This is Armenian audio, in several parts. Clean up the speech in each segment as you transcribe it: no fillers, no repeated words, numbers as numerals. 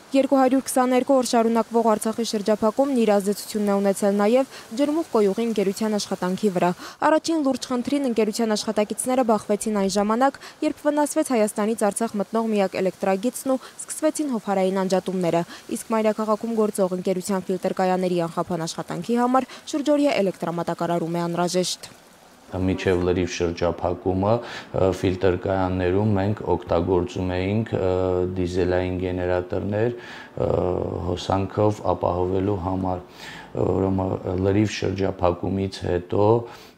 222 օր շարունակվող Արցախի շրջափակումն իր ազդեցությունն է ունեցել նաև ջրմուղ կոյուղի ընկերության աշխատանքի վրա։ Առաջին լուրջ խնդրին ընկերության աշխատակիցները բախվեցին այն ժամանակ, երբ վնասվեց Հայաստանից Արցախ մտնող միակ էլեկտրագիծն ու սկսվեցին հովհարային անջատումները, իսկ մայրաքաղաքում գործող ընկերության ֆիլտրկայանների անխափան աշխատանքի համար շուրջօրյա էլեկտրամատակարարում է անհրաժեշտ։ Միջև լրիվ շրջափակումը ֆիլտրկայաններում մենք օգտագործում էինք դիզելային գեներատորներ հոսանքով ապահովելու համար, լրիվ շրջափակումից հետո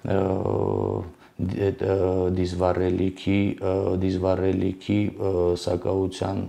դիզվառելիքի սակավության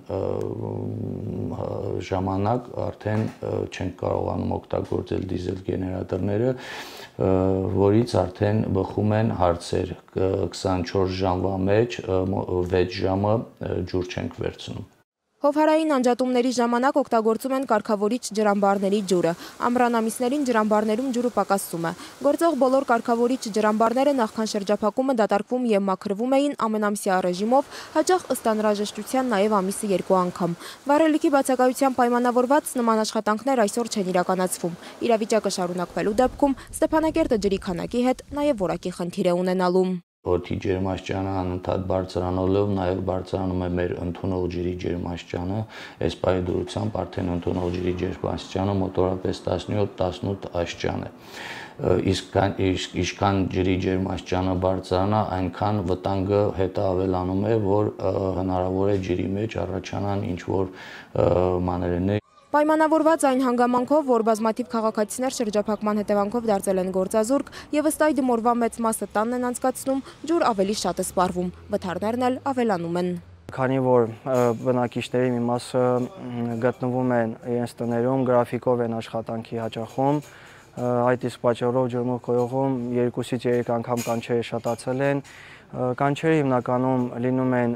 ժամանակ արդեն չենք կարողանում օգտագործել դիզել գեներատորները, որից արդեն բխում են հարցեր 24 ժամվա մեջ 6 ժամը ջուր չենք վերցնում։ Հովհարային անջատումների ժամանակ օգտագործում են կարգավորիչ ջրամբարների ջուրը։ Ամռան ամիսներին ջրամբարներում ջուրը պակասում է։ Գործող բոլոր կարգավորիչ ջրամբարները նախքան շրջափակումը դատարկվում և մաքրվում էին ամենամսյա ռեժիմով, հաճախ ըստ անհրաժեշտության նաև ամիսը 2 անգամ։ Վառելիքի բացակայությամբ պայմանավորված նման աշխատանքներ այսօր չեն իրականացվում։ Իրավիճակը շարունակվելու դեպքում Ստեփանակերտը ջրի քանակի հետ նաև որակի խնդիր է ունենալու։ Օդի ջերմաստիճանը անընդհատ բարձրանալով նաև բարձրանում է մեր ընդունող ջրի ջերմաստիճանը, այս պահի դրությամբ արդեն ընդունող ջրի ջերմաստիճանը մոտավորապես 17-18 աստիճան է։ Իսկ ինչքան ջրի ջերմաստիճանը բարձրանա, այնքան վտանգը հետը ավելանում է, որ հնարավոր է ջրի մեջ առաջանան ինչ-որ մանրէներ։ Պայմանավորված այն հանգամանքով, որ բազմաթիվ քաղաքացիներ շրջափակման հետևանքով դարձել են գործազուրկ և ըստ այդ մորվա մեծ մասը տանն են անցկացնում, ջուր ավելի շատ է սպառվում, վթարներն էլ ավելանում են։ Քանի որ բնակիչների մի մասը գտնվում են իրենց տներում, գրաֆիկով են աշխատանքի հաճախում, այդ իսկ պատճառով ջրմուղ կոյուղում 2-ից 3 անգամ կանչերը շատացել են։ Կանչերը հիմնականում լինում են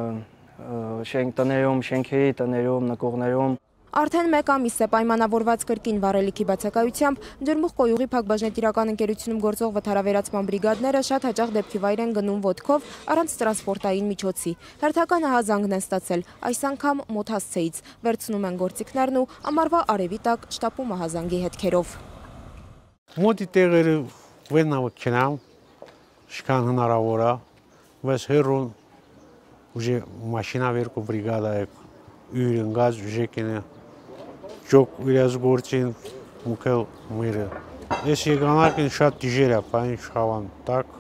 տներում, շենքերի տներում, նկուղներում։ Արդեն 1 ամիս է պայմանավորված կրկին վառելիքի բացակայությամբ ջրմուղ կոյուղի փակբաժնետիրական ընկերությունում գործող վթարավերացման բրիգադները շատ հաճախ դեպքի վայր են գնում ոտքով առանց տրանսպորտային միջոցի։ Հերթական ահազանգն են ստացել, այս անգամ մոտ հասցեից, վերցնում են գործիքներն ու ամառվա արևի տակ շտապում ահազանգի հետքերով։ Մոտի տեղերը վեննավքենամ, շքան հնարավոր է, բայց հերուն ուժե մաշինա վերկու բրիգադա է յուր ընգած ուժեկինը Ճոք իրաց գործին մուկել միրը։ Ես եղանակին շատ դիժեր է, պային շխավան տակ,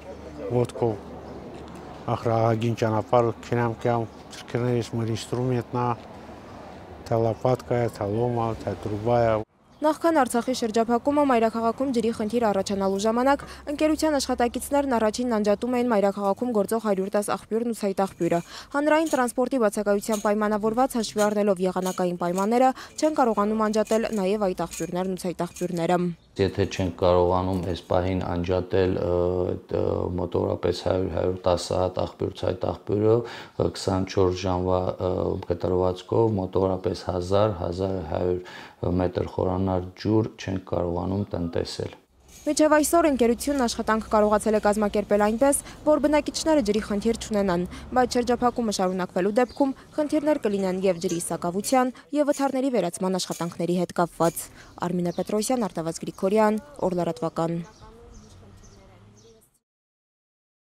ոտքով ախրահագին ճանապարհ կենամ կյամ ծրկերներից մեր ինստրումենտնա, թե լապատկա է, թե լոմա, թե տրուբա է։ Նախքան Արցախի շրջափակումը մայրաքաղաքում ջրի խնդիր առաջանալու ժամանակ ընկերության աշխատակիցներն առաջին անջատում էին մայրաքաղաքում գործող 110 աղբյուրն ու ցայտաղբյուրը։ Հանրային տրանսպորտի բացակայությամբ պայմանավորված հաշվի առնելով եղանակային պայմանները չեն կարողանում անջատել նաև այդ աղբյուրներն ու ցայտաղբյուրները։ Եթե չենք կարողանում այս պահին անջատել մոտավորապես 100-110 հատ աղբյուր ցայտաղբյուրը 24 ժամվա կտրվածքով մոտավորապես 1000-1100 մետր խորանար ջուր չենք կարողանում տնտեսել։ Մինչև այսօր ընկերությունն աշխատանք կարողացել է կազմակերպել այնպես, որ բնակիչները ջրի խնդիր չունենան, բայց շրջափակումը շարունակվելու դեպքում խնդիրներ կլինեն և ջրի սակավության և վթարների վերացման աշխատանքների հետ կապված։ Արմինե Պետրոսյան, Արտավազդ Գրիգորյան, Օր լրատվական։